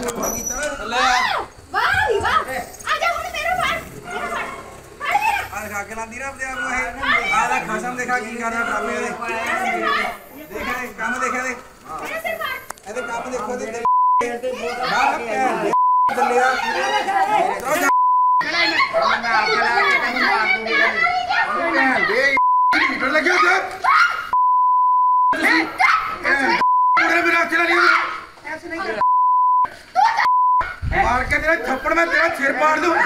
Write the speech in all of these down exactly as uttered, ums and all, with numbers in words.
खसम देखा की कर रहा ड्रामे दे देखा दे काम देखा दे ਇਹਦੇ ਕੰਮ ਦੇਖੋ ਤੇ ਬਾਹਰ ਚੱਲੇ ਆ मीटर लगे होते मार के तेरा थप्पड़ में तेरा सिर पाड़ दूं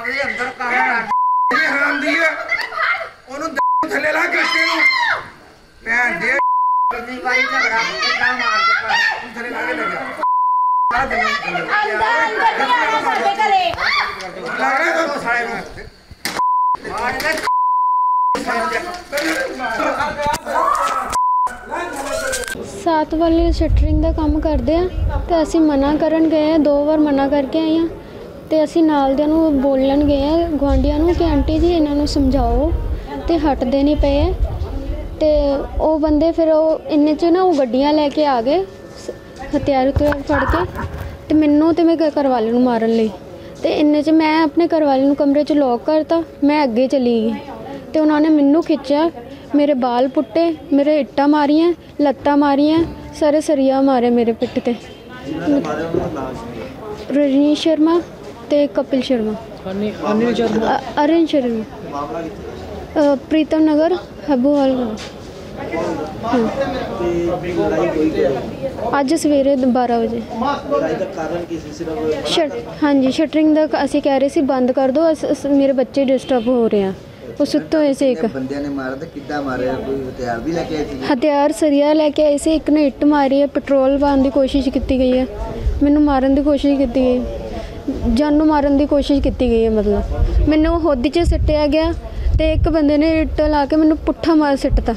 हरामदी है ओनू थले ला गट्टे नू भैन दे कितनी बारी झगड़ा कितना मार के थले ला के लगे अंदर अंदर साडे घरे लग रहा तो साले नू मार के सात वाले शटरिंग का काम करते हैं तो असी मना करन गए हैं, दो बार मना करके आए हैं तो असी नाल दियां नूं बोलन गए हैं गुआंढियां नूं कि आंटी जी इन्हां नूं समझाओ तो हटदे नहीं पे तो वो बंदे फिर इन्ने च ना वो गड्डियां लैके आ गए हथियार हुथियार फड़ के तो मैनू तो मेरे घर वाले नूं मारन लई तो इन्ने च मैं अपने घर वाले नूं कमरे च लॉक करता, मैं अगे चली गई तो उन्होंने मैनू खिंचा, मेरे बाल पुट्टे, मेरे इट्टा मारियां, लत्तां मारियां, सारे सरिया मारे मेरे पिठ ते। रजनी शर्मा ते कपिल शर्मा अरन शर्मा प्रीतम नगर हबूवाल अज सवेरे बारह बजे शट हाँ जी शटरिंग का असी कह रहे सी बंद कर दो, मेरे बच्चे डिस्टर्ब हो रहे हैं। वो सुत्ते हुए से एक हथियार सरिया लैके आए से, एक ने इट्ट मारी है, पेट्रोल पाने की कोशिश की गई है, मैनू मारन की कोशिश की गई, जानू मारन की कोशिश की गई है। मतलब मैनू होदी च सिट्टिया गया तो एक बंदे ने इट्ट ला के मैनू पुट्ठा मार सिट्टता।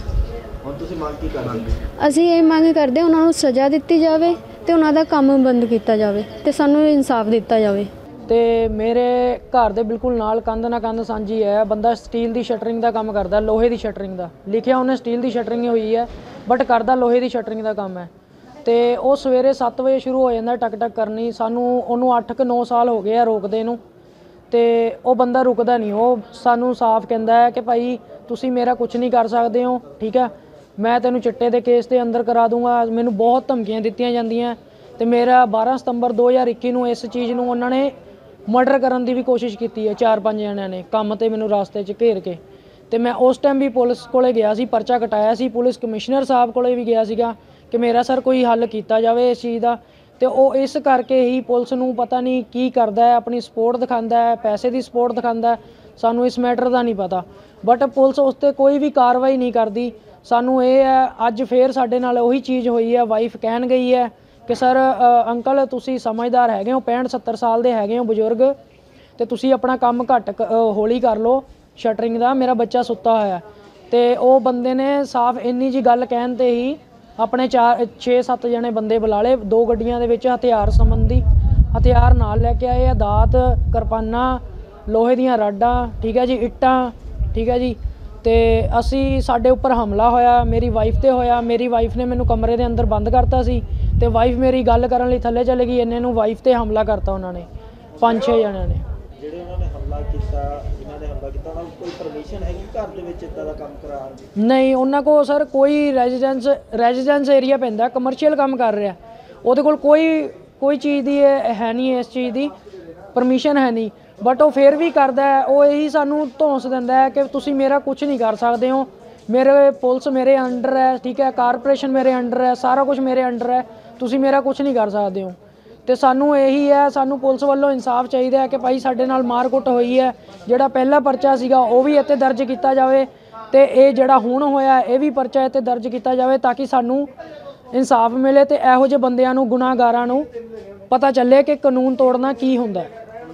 असी ये मंग करते उन्होंने सज़ा दी जाए तो उन्होंने काम बंद किया जाए तो सानू इंसाफ दिता जाए। तो मेरे घर दे बिल्कुल नाल कंध ना कंध सांझी है, बंदा स्टील की शटरिंग का काम करता, लोहे की शटरिंग का लिखिया उन्हें स्टील की शटरिंग हुई है बट करता लोहे की शटरिंग का काम है। तो वो सवेरे सत्त बजे शुरू हो जाता टक टक करनी, सानू उन्होंने अठ क नौ साल हो गए रोकदे नूं तो वो बंदा रुकदा नहीं, वो सानू साफ कहता है कि भाई तुसी मेरा कुछ नहीं कर सकते हो, ठीक है मैं तेनू चिट्टे के केस के अंदर करा दूँगा। मैनू बहुत धमकियां दित्तियां जांदियां तो मेरा बारह सितंबर दो हज़ार इक्की नूं इस चीज़ नूं उन्होंने मर्डर करने की भी कोशिश की है, चार पाँच जणियां ने काम ते मैनू रास्ते च घेर के। तो मैं उस टाइम भी पुलिस कोले गया सी, पर्चा कटाया सी, पुलिस कमिश्नर साहब कोले भी गया सीगा कि मेरा सर कोई हल किया जाए इस चीज़ का। तो वो इस करके ही पुलिस नूं पता नहीं की करदा है, अपनी सपोर्ट दिखांदा है, पैसे की सपोर्ट दिखांदा है, सानू इस मैटर का नहीं पता बट पुलिस उस पर कोई भी कार्रवाई नहीं करती। सानू ये है अज फिर साडे नाल उही चीज़ हुई है, वाइफ कहन गई है कि सर अंकल तुसी समझदार हैगे हो, पैंठ सत्तर साल दे हैगे हो बजुर्ग, तो तुसी अपना काम घट हौली कर लो शटरिंग का, मेरा बच्चा सुत्ता होया। तो वो बंदे ने साफ इन्नी जी गल कहन ते ही अपने चार छे सत्त जने बंदे बुला ले, दो गड्डियां दे विच हथियार संबंधी हथियार नाल लैके आए, दात किरपाना लोहे दियां राडां, ठीक है जी, इट्टां, ठीक है जी। तो असी साडे उपर हमला होया, मेरी वाइफ ते होया, मेरी वाइफ ने मैनू कमरे दे अंदर बंद करता सी तो वाइफ मेरी गल करन लई थल्ले चले गई, इन्ने नूं वाइफ ते हमला करता उन्होंने पांच छे जणियां ने। ਜਿਹੜੇ ਉਹਨਾਂ ਨੇ ਹਮਲਾ ਕੀਤਾ ਜਿਨ੍ਹਾਂ ਨੇ ਹਮਲਾ ਕੀਤਾ ਉਹਨਾਂ ਕੋਲ ਕੋਈ ਪਰਮਿਸ਼ਨ ਹੈਗੀ ਘਰ ਦੇ ਵਿੱਚ ਇਦਾਂ ਦਾ ਕੰਮ ਕਰਾਉਣ ਦੀ? ਨਹੀਂ, ਉਹਨਾਂ ਕੋਲ ਸਰ ਕੋਈ ਰੈਜ਼ੀਡੈਂਸ ਰੈਜ਼ੀਡੈਂਸ ਏਰੀਆ ਪੈਂਦਾ, ਕਮਰਸ਼ੀਅਲ ਕੰਮ ਕਰ ਰਿਹਾ, ਉਹਦੇ ਕੋਲ ਕੋਈ ਕੋਈ ਚੀਜ਼ ਦੀ ਹੈ ਨਹੀਂ, ਇਸ ਚੀਜ਼ ਦੀ ਪਰਮਿਸ਼ਨ ਹੈ ਨਹੀਂ बट वो फिर भी करता है, वो यही सानू धौंस दिंदा है कि तुसी मेरा कुछ नहीं कर सकते हो, मेरे पुलिस मेरे अंडर है, ठीक है, कारपोरेशन मेरे अंडर है, सारा कुछ मेरे अंडर है, तुसी मेरा कुछ नहीं कर सकते हो। तो सानू यही है, सानू पुलिस वालों इंसाफ चाहिए है कि भाई साडे नाल मार कुट हुई है, जिहड़ा पहला परचा सीगा वो भी इत्ते दर्ज किया जाए तो ये जिहड़ा हुण होया ये भी परचा इत्ते दर्ज किया जाए ताकि सानू इंसाफ मिले तो इहो जिहे बंदियां नू गुनाहगारां नू पता चले कि कानून तोड़ना की हुंदा।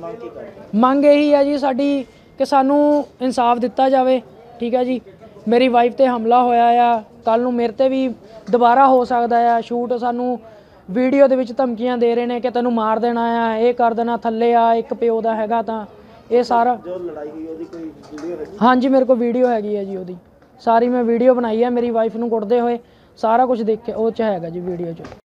मंग यही है जी साडी कि सानू इंसाफ दिता जाए, ठीक है जी। मेरी वाइफ ते हमला होया आ, कल नू मेरे ते भी दोबारा हो सकता है शूट, सानू वीडियो दे विच धमकियां दे रहे हैं कि तैनू मार देना है, ये कर देना, थल्ले आ, एक प्यो दा हैगा तां ये सारा। जो लड़ाई हुई ओदी कोई वीडियो है? हाँ जी मेरे को वीडियो हैगी है जी, ओदी सारी मैं वीडियो बनाई है, मेरी वाइफ नू कुटदे होए सारा कुछ देखे वो च हैगा जी वीडियो च।